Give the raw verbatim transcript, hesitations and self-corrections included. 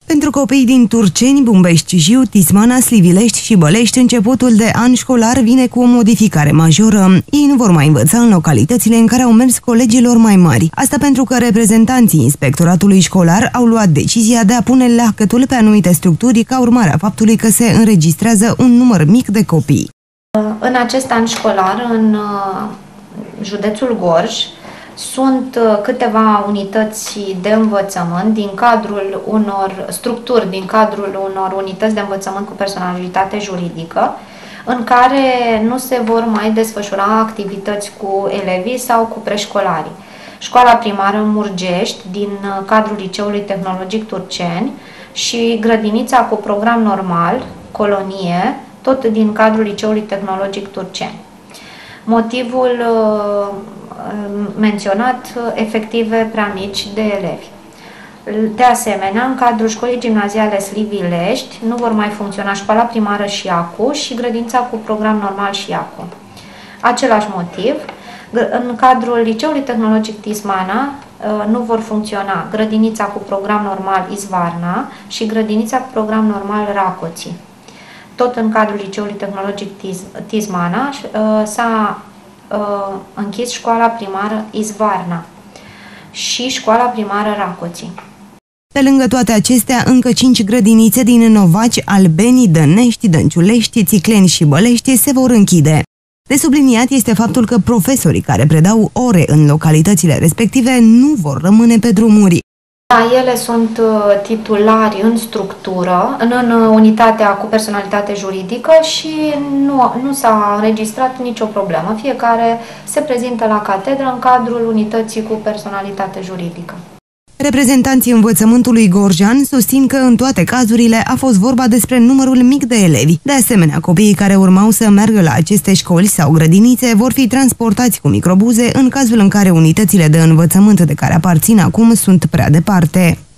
Pentru copiii din Turceni, Bumbești, Jiu, Tismana, Slivilești și Bălești, începutul de an școlar vine cu o modificare majoră. Ei nu vor mai învăța în localitățile în care au mers colegilor mai mari. Asta pentru că reprezentanții inspectoratului școlar au luat decizia de a pune lacătul pe anumite structuri ca urmare a faptului că se înregistrează un număr mic de copii. În acest an școlar, în județul Gorj, sunt câteva unități de învățământ din cadrul unor structuri, din cadrul unor unități de învățământ cu personalitate juridică, în care nu se vor mai desfășura activități cu elevii sau cu preșcolarii. Școala primară Murgești, din cadrul Liceului Tehnologic Turceni, și grădinița cu program normal, Colonie, tot din cadrul Liceului Tehnologic Turceni. Motivul menționat, efective prea mici de elevi. De asemenea, în cadrul școlii gimnaziale Slivilești nu vor mai funcționa școala primară Șiacu și grădința cu program normal Șiacu. Același motiv, în cadrul Liceului Tehnologic Tismana nu vor funcționa grădinița cu program normal Izvarna și grădinița cu program normal Racoții. Tot în cadrul Liceului Tehnologic Tismana s-a închis școala primară Izvarna și școala primară Racoții. Pe lângă toate acestea, încă cinci grădinițe din Novaci, Albeni, Dănești, Dănciulești, Țicleni și Bălești se vor închide. De subliniat este faptul că profesorii care predau ore în localitățile respective nu vor rămâne pe drumuri. Ele sunt titulari în structură, în, în unitatea cu personalitate juridică și nu, nu s-a înregistrat nicio problemă. Fiecare se prezintă la catedră în cadrul unității cu personalitate juridică. Reprezentanții învățământului gorjean susțin că în toate cazurile a fost vorba despre numărul mic de elevi. De asemenea, copiii care urmau să meargă la aceste școli sau grădinițe vor fi transportați cu microbuze în cazul în care unitățile de învățământ de care aparțin acum sunt prea departe.